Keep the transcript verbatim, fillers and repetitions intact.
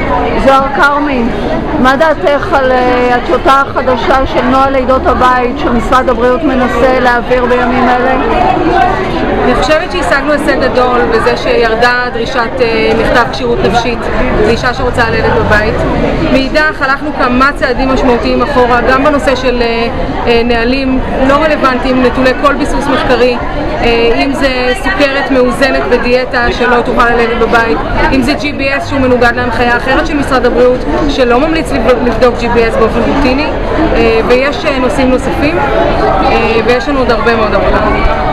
זוהר כרמי, מה דעתך על הטיוטה החדשה של נוהל לידות הבית שמשרד הבריאות מנסה להעביר בימים אלה? אני חושבת שהשגנו הישג גדול בזה שירדה דרישת מכתב כשירות נפשית לאישה שרוצה ללדת בבית. מאידך הלכנו כמה צעדים משמעותיים אחורה, גם בנושא של נהלים לא רלוונטיים, נטולי כל ביסוס מחקרי, אם זה סוכרת מאוזנת בדיאטה שלא תוכל ללדת בבית, אם זה ג'י בי אס שהוא מנוגד להנחיה אחרת של משרד הבריאות שלא ממליץ לבדוק ג'י בי אס באופן רוטיני, ויש נושאים נוספים ויש לנו עוד הרבה מאוד עבודה.